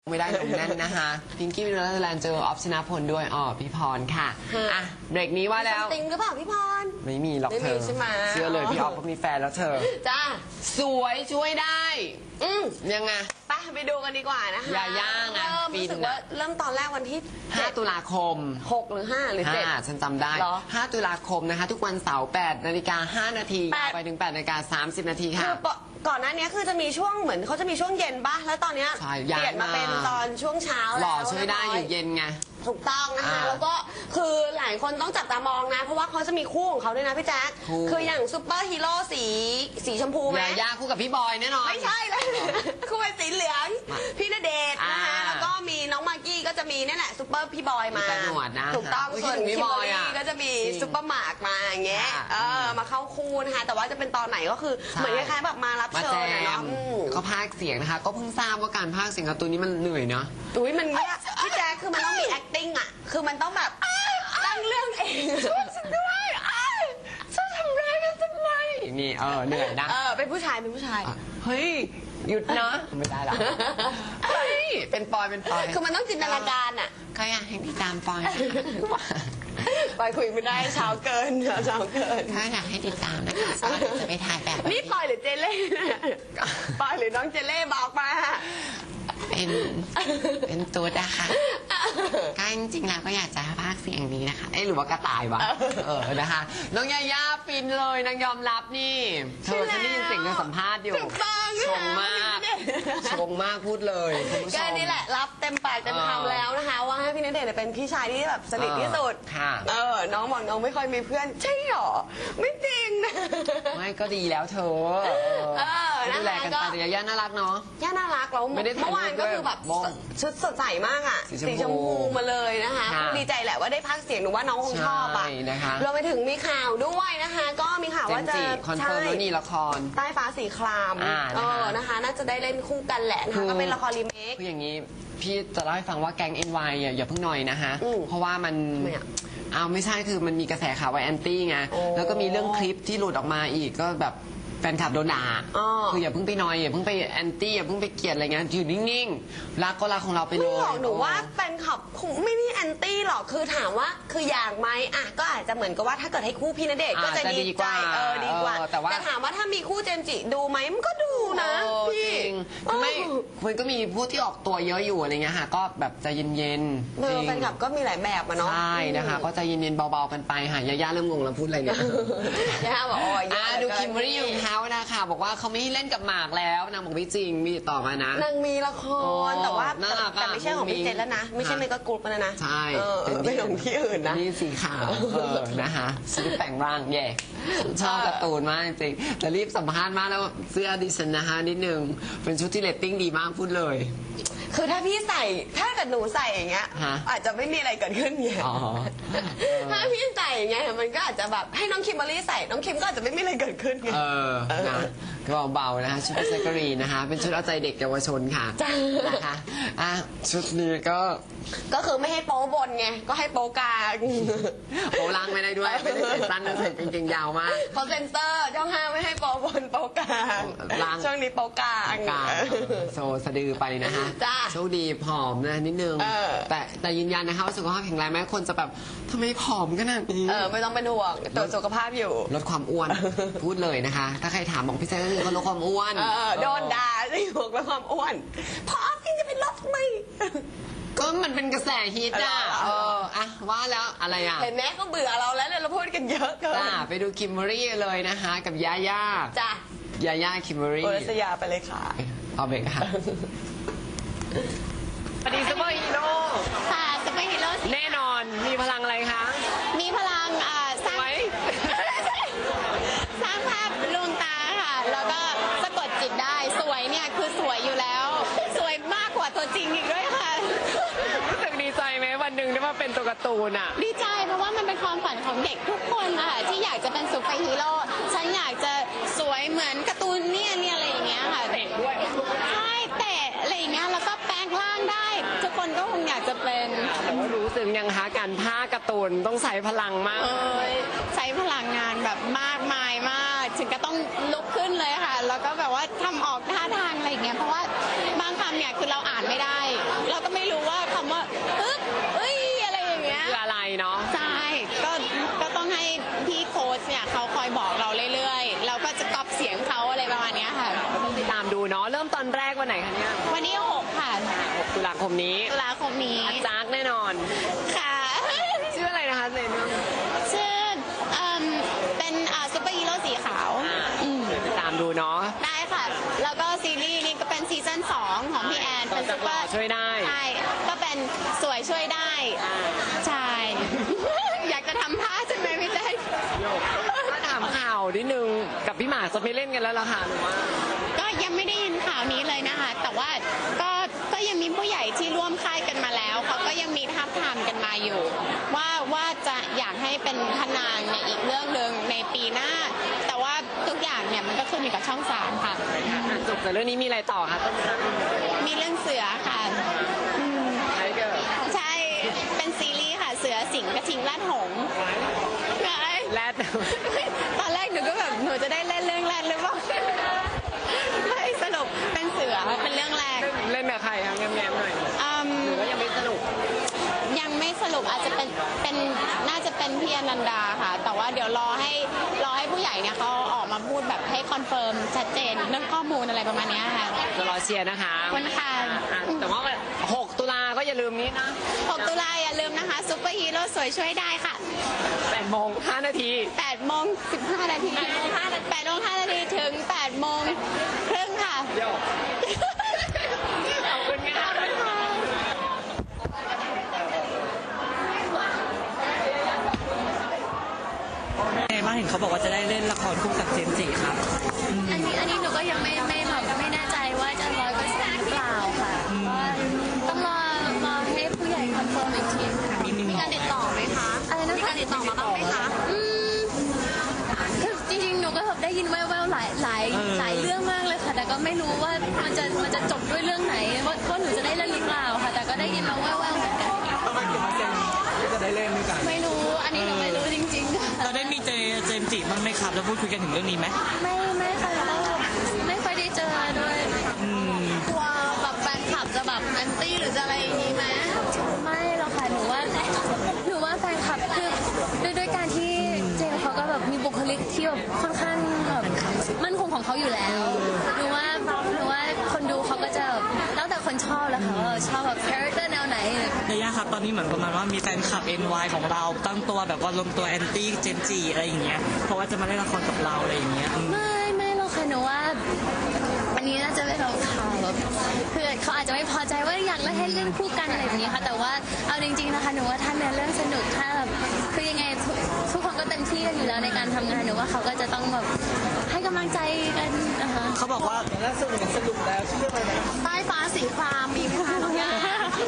ไม่ได้แบบนั้นนะคะพิงกี้วินเนอร์แลนด์เจอออฟชนะพลด้วยพี่พรค่ะอ่ะเบรกนี้ว่าแล้วติงหรือเปล่าพี่พรไม่มีหรอกเธอเชื่อเลยพี่ออฟเขามีแฟนแล้วเธอจ้าสวยช่วยได้ยังไงไปดูกันดีกว่านะคะยาย่าไงรู้สึกว่าเริ่มตอนแรกวันที่ 5 ตุลาคม 6 หรือ 5 หรือ 7 ฉันจำได้5 ตุลาคมนะคะทุกวันเสาร์8:05 นาทีไปถึง8:30 นาทีค่ะก่อนหน้านี้คือจะมีช่วงเหมือนเขาจะมีช่วงเย็นป่ะแล้วตอนนี้เปลี่ยนมาเป็นตอนช่วงเช้าแล้วหล่อช่วยได้อยู่เย็นไงถูกต้องนะคะแล้วก็คือหลายคนต้องจับตามองนะเพราะว่าเขาจะมีคู่ของเขาด้วยนะพี่แจ๊คคืออย่างซุปเปอร์ฮีโร่สีชมพูไหมยาคู่กับพี่บอยแน่นอนไม่ใช่เลยคู่เป็นสีเหลืองพี่ณเดชน์นะคะแล้วก็มีน้องมากกี้ก็จะมีนี่แหละซุปเปอร์พี่บอยมาถูกต้องส่วนพี่บอยก็จะมีซุปเปอร์มาร์กมาอย่างเงี้ยมาเข้าคู่นะคะแต่ว่าจะเป็นตอนไหนก็คือเหมือนคล้ายๆแบบมารับเชิญเนาะเขาพากย์เสียงนะคะก็เพิ่งทราบว่าการพากย์เสียงการ์ตูนนี้มันเหนื่อยเนาะอุ้ยมันเนี่ยพี่แจ๊คคือมันต้องมี acting อ่ะคือมันต้องแบบตั้งเรื่องเองช่วยฉันด้วยฉันทำร้ายกันทำไมนี่เหนื่อยนะเป็นผู้ชายเฮ้ยหยุดนะไม่ได้หรอเฮ้ยเป็นปอยคือมันต้องจินตนาการอ่ะใครอยากให้ติดตามปอยคุยไม่ได้เช้าเกินถ้าอยากให้ติดตามนะคะจะไปถ่ายแบบนี่ปอยหรือเจเล่ปอยหรือน้องเจเล่บอกมาเป็นตัวนะคะก็จริงๆแล้วก็อยากจะพากย์เสียงนี้นะคะหรือว่ากระต่ายวะนะคะน้องยาย่าฟินเลยนางยอมรับนี่เธอฉันได้ยินเสียงในสัมภาษณ์อยู่ชงมากพูดเลยก็นี่แหละรับเต็มปากเต็มคำแล้วนะคะว่าให้พี่ณเดชน์เป็นพี่ชายที่แบบสนิทที่สุดน้องบอกน้องไม่ค่อยมีเพื่อนใช่หรอไม่จริงนะไม่ก็ดีแล้วเธอดูแลกันไปแต่ยาย่าน่ารักเนาะย่าน่ารักแล้วเมื่อวานก็คือแบบชุดสดใสมากอ่ะสีชมพูมาเลยนะคะดีใจแหละว่าได้พักเสียงหนูว่าน้องคงชอบอ่ะรวมไปถึงมีข่าวด้วยนะคะก็มีข่าวว่าจะคอนเฟิร์มแล้วนี่ละครใต้ฟ้าสีครามนะคะน่าจะได้เล่นคู่กันแหละนะคะก็เป็นละครรีเมคคืออย่างนี้พี่จะเล่าให้ฟังว่าแก๊ง NY อย่าเพิ่งหน่อยนะคะเพราะว่ามันไม่ใช่คือมันมีกระแสข่าวว่าแอนตี้ไงแล้วก็มีเรื่องคลิปที่หลุดออกมาอีกก็แบบแฟนคลับโดนด่าคืออย่าเพิ่งไปนอยอย่าเพิ่งไปแอนตี้อย่าเพิ่งไปเกลียดอะไรเงี้ยอยู่นิ่งๆรักก็รักของเราไปเลยไม่หรอกหนูว่าแฟนคลับคงไม่มีแอนตี้หรอกคือถามว่าคืออยากไหมก็อาจจะเหมือนกับว่าถ้าเกิดให้คู่พี่ณเดชน์ก็จะดีใจดีกว่าแต่ถามว่าถ้ามีคู่เจมส์จิดูไหมมันก็ดูนะพี่ไม่มันก็มีผู้ที่ออกตัวเยอะอยู่อะไรเงี้ยค่ะก็แบบใจเย็นๆแฟนคลับก็มีหลายแบบมาเนาะใช่นะคะก็ใจเย็นๆเบาๆกันไปค่ะย่าเริ่มงงแล้วพูดอะไรเนี่ยย่าบอกดูคิมเบอรรี่อยู่เท้านะคะบอกว่าเขาไม่ให้เล่นกับหมากแล้วนางบอกไม่จริงมีต่อมานะนางมีละครแต่ว่าไม่ใช่ของพี่เจนแล้วนะไม่ใช่เมกะกรุ๊ปแล้วนะใช่เป็นของที่อื่นนะนี่สีขาวนะคะชุดแต่งร่างแย่ชอบการ์ตูนมากจริงแต่รีบสัมภาษณ์มากแล้วเสื้อดิฉันนะคะนิดนึงเป็นชุดที่เรตติ้งดีมากพูดเลยคือถ้าพี่ใส่ถ้าเกิดหนูใส่อย่างเงี้ยอาจจะไม่มีอะไรเกิดขึ้นไงถ้าพี่ใส่อย่างเงี้ยมันก็อาจจะแบบให้น้องคิมเบอรรี่ใส่น้องคิมก็อาจจะไม่มีอะไรเกิดขึ้นไงนะก็เบาๆนะคะชุดเซกรีนะคะเป็นชุดเอาใจเด็กเยาวชนค่ะนะคะชุดนี้ก็คือไม่ให้โป๊บนไงก็ให้โป๊กลางโป๊ล่างไม่ได้ด้วยไม่ได้ใส่สั้นใส่จริงๆยาวมากเขาเซ็นเซอร์ช่อง5ไม่ให้โป๊บนโป๊กลางช่วงนี้โป๊กลางโซสะดือไปนะคะโชคดีผอมนะนิดนึงแต่ยืนยันนะคะว่าสุขภาพแข็งแรงแม้คนจะแบบทำไมผอมขนาดนี้ไม่ต้องเป็นห่วงตรวจสุขภาพอยู่ลดความอ้วนพูดเลยนะคะถ้าใครถามบอกพี่แจ๊คก็คือเขาลดความอ้วนโดนด่าสิบอกลดความอ้วนผอมจริงจะเป็นลดไหมก็มันเป็นกระแสฮิตว่าแล้วอะไรเห็นไหมเขาเบื่อเราแล้วเราพูดกันเยอะเกินไปดูคิมเบอรรี่เลยนะคะกับยาย่ายาย่าคิมเบอรรี่โอรัสยาไปเลยค่ะเอาเบรกค่ะสวัสดีซุปเปอร์ฮีโร่ค่ะซุปเปอร์ฮีโร่แน่นอนมีพลังอะไรคะมีพลังสร้างภาพลวงตาค่ะแล้วก็สะกดจิตได้สวยเนี่ยคือสวยอยู่แล้วสวยมากกว่าตัวจริงอีกด้วยค่ะรู้สึกดีใจไหมวันหนึ่งได้มาเป็นตัวการ์ตูนดีใจเพราะว่ามันเป็นความฝันของเด็กทุกคนค่ะที่อยากจะเป็นซุปเปอร์ฮีโร่ฉันอยากจะสวยเหมือนการ์ตูนเนี่ยอะไรอย่างเงี้ยค่ะเตะด้วยใช่เตะอะไรอย่างเงี้ยแล้วก็แปลงร่างได้ทุกคนก็คงอยากจะเป็นรู้สึกยังคะการพากย์การ์ตูนต้องใช้พลังมากใช้พลังงานแบบมากมายมากถึงก็ต้องลุกขึ้นเลยค่ะแล้วก็แบบว่าทำออกท่าทางอะไรอย่างเงี้ยเพราะว่าบางคำเนี่ยคือเราอ่านไม่ได้วันไหนคะเนี่ยวันที่6ค่ะ 6 ตุลาคมนี้จ๊ากแน่นอนค่ะชื่ออะไรนะคะในเรื่องชื่อเป็นซุปเปอร์ฮีโร่สีขาวไปตามดูเนาะได้ค่ะแล้วก็ซีรีส์นี้ก็เป็นซีซั่น2ของพี่แอนเป็นซุปเปอร์ช่วยได้ใช่ก็เป็นสวยช่วยได้ใช่อยากจะทำท่าใช่ไหมพี่แจ๊คถ้าถามข่าวนิดนึงกับพี่หมากจะไม่เล่นกันแล้วล่ะค่ะหรือว่าก็ยังไม่ได้ยินข่าวนี้เลยนะคะแต่ว่าก็ยังมีผู้ใหญ่ที่ร่วมค่ายกันมาแล้วเขาก็ยังมีทับทามกันมาอยู่ว่าจะอยากให้เป็นพนางในอีกเรื่องหนึ่งในปีหน้าแต่ว่าทุกอย่างเนี่ยมันก็ขึ้นอยู่กับช่อง3ค่ะจบแต่เรื่องนี้มีอะไรต่อคะมีเรื่องเสือค่ะใช่เป็นซีรีส์ค่ะเสือสิงห์กระทิงลาดหงส์แรดตอนแรกหนูก็แบบหนูจะได้เล่นเรื่องแรดหรือเปล่าไม่สรุปเป็นเสือเป็นเรื่องแรกเล่นแบบใครคะแง้มๆหน่อยหรือว่ายังไม่สรุปอาจจะเป็นน่าจะเป็นพี่อนันดาค่ะแต่ว่าเดี๋ยวรอให้ผู้ใหญ่เนี่ยเขาออกมาพูดแบบให้คอนเฟิร์มชัดเจนเรื่องข้อมูลอะไรประมาณนี้ค่ะจะรอเชียร์นะคะคุณค่ะแต่ว่า6 ตุลาก็อย่าลืมนี้นะ 6 ตุลาอย่าลืมนะคะซุปเปอร์ฮีโร่สวยช่วยได้ค่ะ 8 โมง 5 นาที 8 โมง 15 นาที8 โมง 5 นาทีถึง8 โมงครึ่งค่ะขอบคุณค่ะมาเห็นเขาบอกว่าจะได้เล่นละครคู่กับเจมส์จิครับอันนี้หนูก็ยังไม่แน่ใจว่าจะ100%หรือเปล่าค่ะต้องรอให้ผู้ใหญ่คอนเฟิร์มอีกทีค่ะมีการติดต่อไหมคะอะไรนะมีการติดต่อมาบ้างไหมคะคือจริงๆหนูก็ได้ยินแว่วๆหลายเรื่องมากเลยค่ะแต่ก็ไม่รู้ว่ามันจะจบด้วยเรื่องไหนว่าหนูจะได้เล่นหรือเปล่าค่ะแต่ก็ได้ยินมาแว่วๆเหมือนกันจะได้เล่นด้วยกันไม่รู้อันนี้หนูไม่รู้จริงๆเราได้มีเจมส์จิบ้างไหมครับแล้วพูดคุยกันถึงเรื่องนี้ไหมไม่ค่ะแล้วไม่ค่อยได้เจอด้วยกลัวแบบแฟนคลับจะแบบแอนตี้หรือจะอะไรอย่างนี้ไหมไม่หรอกค่ะหนูว่าแฟนคลับคือด้วยการที่เจมเขาก็แบบมีบุคลิกที่แบบค่อนข้างแบบมั่นคงของเขาอยู่แล้วหนูว่าคนดูเขาก็จะแล้วแต่คนชอบแล้วค่ะว่าชอบแบบคาแรคเตอร์แนวไหนระยะครับตอนนี้เหมือนประมาณว่ามีแฟนคลับ NY ของเราตั้งตัวแบบว่ารวมตัวแอนตี้เจมส์จิอะไรอย่างเงี้ยเพราะว่าจะมาเล่นละครกับเราอะไรอย่างเงี้ยไม่หรอกค่ะหนูว่าอันนี้น่าจะเป็นข่าวแบบคือเขาอาจจะไม่พอใจว่าอยากให้เล่นคู่กันอะไรแบบนี้ค่ะแต่ว่าเอาจริงๆนะคะหนูว่าถ้าเรื่องสนุกถ้าแบบคือยังไงทุกคนก็เต็มที่กันอยู่แล้วในการทำงานหนูว่าเขาก็จะต้องแบบให้กำลังใจกันนะคะเขาบอกว่าล่าสุดสนุกแล้วชื่ออะไรนะใต้ฟ้าสีครามมีไหมคะน้องย่า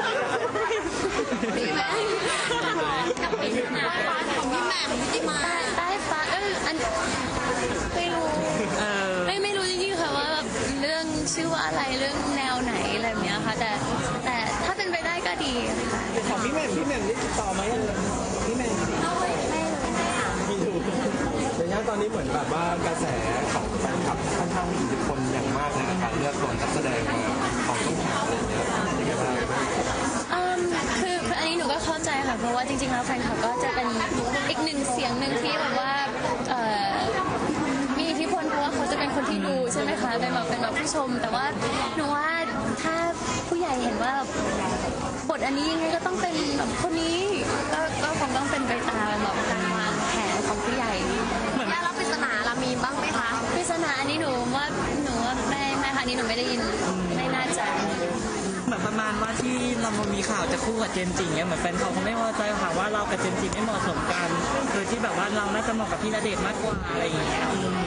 มีไหมกับปีหน้าของพี่แหม่มพิจิมาใต้ฟ้าอันไม่รู้จริงๆค่ะว่าเรื่องชื่อว่าอะไรเรื่องแนวไหนอะไรแบบนี้ค่ะแต่ถ้าเป็นไปได้ก็ดีค่ะของพี่แหม่มได้ติดต่อไหมพี่แหม่มไม่ถูกในย่านตอนนี้เหมือนแบบว่ากระแสของแฟนคลับค่อนข้างมีอิทธิพลอย่างมากในการเลือกตัวนักแสดงมาของช่อง3อะไรอย่างเงี้ยยังไงบ้างคืออันนี้หนูก็เข้าใจค่ะเพราะว่าจริงๆแล้วแฟนคลับก็จะเป็นอีกหนึ่งเสียงหนึ่งที่แบบว่ามีอิทธิพลเพราะว่าเขาจะเป็นคนที่ดูใช่ไหมคะเป็นแบบผู้ชมแต่ว่าหนูว่าถ้าผู้ใหญ่เห็นว่าบทอันนี้ยังไงก็ต้องเป็นแบบคนนี้ก็คงต้องเป็นไปตามแบบการวางแผนของผู้ใหญ่แล้วปริศนาเรามีบ้างไหมคะปริศนาอันนี้หนูว่าไม่ค่ะนี่หนูไม่ได้ยินไม่น่าจะเหมือนประมาณว่าที่เรามีข่าวจะคู่กับเจมส์จิเนี่ยเหมือนแฟนเขาไม่พอใจค่ะว่าเรากับเจมส์จิไม่เหมาะสมกันโดยที่แบบว่าเราน่าจะเหมาะกับพี่ณเดชน์มากกว่าอะไรอย่างเงี้ย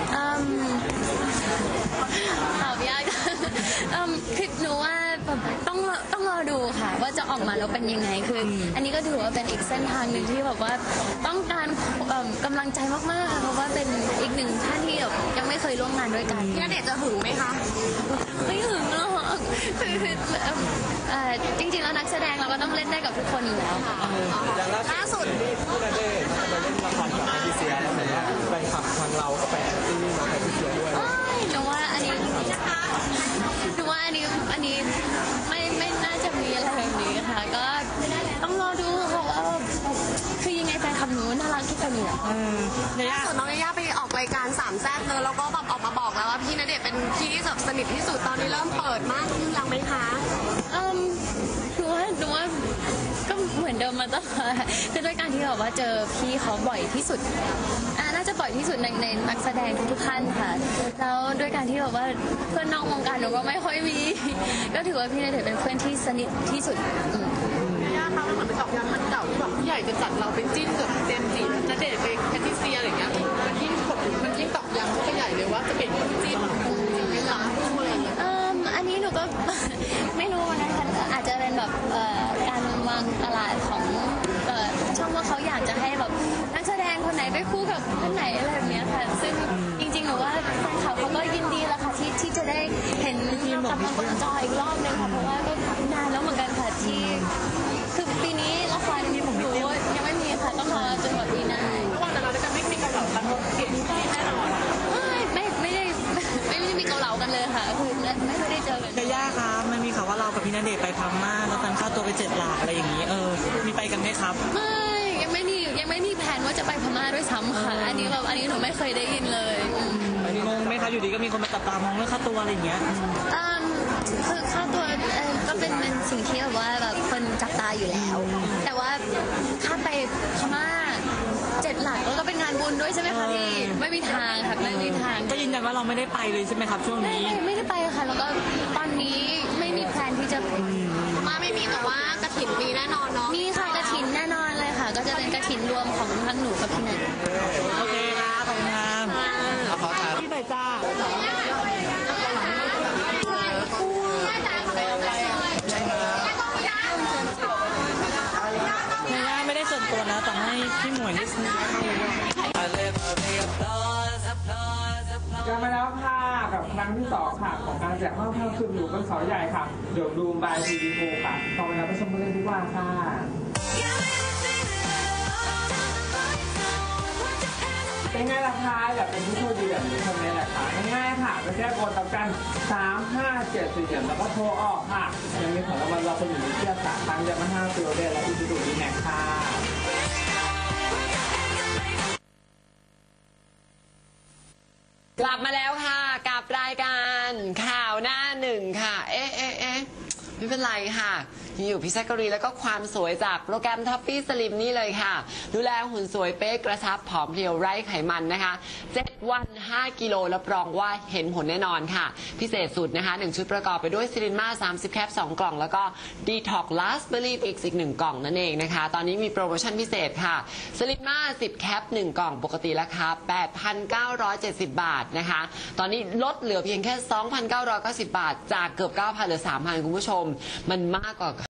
ตอบยากคือหนูว่าต้องรอดูค่ะว่าจะออกมาแล้วเป็นยังไงคืออันนี้ก็ถือว่าเป็นอีกเส้นทางหนึ่งที่แบบว่าต้องการกำลังใจมากๆค่ะเพราะว่าเป็นอีกหนึ่งท่านที่แบบยังไม่เคยร่วมงานด้วยกันพี่ณเดชน์จะหึงไหมคะไม่หึงหรอกคือจริงๆแล้วนักแสดงเราก็ต้องเล่นได้กับทุกคนอยู่แล้วค่ะล่าสุดพี่ณเดชน์ไปเล่นละครกับแพทริเซียแล้วเหมือนว่าแฟนคลับทางเราก็ไปแอนตี้น้องแพทริเซียด้วยหนูว่าอันนี้ไม่น่าจะมีอะไรแบบนี้ค่ะก็ต้องรอดูค่ะว่าคือยังไงแฟนคลับหนูน่ารักทุกคนอยู่ล่าสุดน้องย่าไปออกรายการสามแซ่บเนอะแล้วก็แบบออกมาบอกแล้วว่าพี่ณเดชน์เป็นพี่ที่สนิทที่สุดตอนนี้เริ่มเปิดมากขึ้นยังไหมคะหนูว่าก็เหมือนเดิมมาตลอดคือด้วยการที่แบบว่าเจอพี่เขาบ่อยที่สุดน่าจะบ่อยที่สุดในนักแสดงทุกท่านค่ะแล้วด้วยการที่แบบว่าเพื่อนนอกวงการหนูก็ไม่ค่อยมี ก็ถือว่าพี่ณเดชน์เป็นเพื่อนที่สนิทที่สุดย่าคะมันเหมือนเป็นตอกย้ำมันเก่าที่แบบผู้ใหญ่จะจัดเราเป็นจิ้นกับเจมส์จีณเดชน์ไปแพทริเซียอะไรอย่างเงี้ยมันยิ่งตอกย้ำเข้าไปใหญ่เลยว่าจะเป็นคนจิ้นจริงไหมคะอะไรอย่างเงี้ยอันนี้หนูก็ ไม่รู้นะคะอาจจะเป็นแบบการวางตลาดของช่องว่าเขาอยากจะให้แบบนักแสดงคนไหนไปคู่กับคนไหนอะไรแบบนี้ค่ะซึ่งจริงๆหนูว่าแฟนคลับเขาก็ยินดีแล้วค่ะที่จะได้เห็นกลับมาบนจออีกรอบนึงค่ะเพราะว่าก็นานแล้วเหมือนกันค่ะที่คือปีนี้ละครหนูยังไม่มีค่ะต้องรอจนกว่าปีหน้าระหว่างนั้นเราจะไม่มีเกาเหลากันเสียงที่แน่นอนไม่ได้มีเกาเหลากันเลยค่ะคือไม่ได้เจอกันย่าครับมันมีข่าวว่าเรากับพี่ณเดชน์ไปพม่าแล้วกันค่าตัวไป7 หลักอะไรอย่างนี้มีไปกันไหมครับไม่ยังไม่มีแผนว่าจะไปพม่าด้วยซ้ำค่ะอันนี้หนูไม่เคยได้ยินเลยงงไหมคะอยู่ดีก็มีคนมาจับตามองเรื่องค่าตัวอะไรอย่างเงี้ยคือค่าตัวก็เป็นสิ่งที่แบบคนจับตาอยู่แล้ว แต่ว่าค่าไปพม่า7 หลักแล้วก็เป็นงานบุญด้วยใช่ไหมคะพี่ไม่มีทางค่ะไม่มีทางก็ยืนยันว่าเราไม่ได้ไปเลยใช่ไหมครับช่วงนี้ไม่ได้ไปค่ะแล้วก็ตอนนี้ไม่มีแพลนที่จะมาไม่มีแต่ว่ากฐินมีแน่นอนเนาะมีค่ะกฐินแน่นอนเลยค่ะก็จะเป็นกฐินรวมของทั้งหนูกับพี่ณเดชน์โอเคครับขอบคุณครับขอถามพี่หน่อยจ้าไม่ได้ส่วนตัวนะแต่ให้พี่หมวยนิดนึงกลับมาแล้วค่ะกับครั้งที่2ค่ะของการแจกห้องพักคืนอยู่บนเขาใหญ่ค่ะเดี๋ยวดูบายทีวีโฟค่ะต่อไปแล้วไปชมกันเลยดีกว่าค่ะเป็นไงล่ะคะอยากเป็นผู้โชคดีแบบนี้คนนี้แหละค่ะง่ายๆค่ะไปแก้กดต่อกัน357แล้วก็โทรออกค่ะยังมีของรางวัลเราคนอยู่ในเที่ยว3 ครั้งยามาฮ่าฟิโลเดและอีซูซูดีแม็กค่ะกลับมาแล้วค่ะกับรายการข่าวหน้าหนึ่งค่ะเอ๊ะไม่เป็นไรค่ะยังอยู่พี่แซกกะรีแล้วก็ความสวยจากโปรแกรมท็อปปี้สลิมนี่เลยค่ะดูแลหุ่นสวยเป๊ะกระชับผอมเพรียวไร้ไขมันนะคะ7 วัน 5 กิโลรับรองว่าเห็นผลแน่นอนค่ะพิเศษสุดนะคะ1ชุดประกอบไปด้วยซิลินมา30 แคป 2 กล่องแล้วก็ดีท็อกลาสเบอร์รี่อีก1 กล่องนั่นเองนะคะตอนนี้มีโปรโมชั่นพิเศษค่ะซิลินมา10 แคป 1 กล่องปกติราคา 8,970 บาทนะคะตอนนี้ลดเหลือเพียงแค่ 2,990 บาทจากเกือบ 9,000 เหลือ 3,000 คุณผู้ชมมันมากกว่า